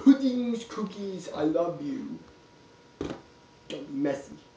Puddings, cookies, I love you. Don't be messy.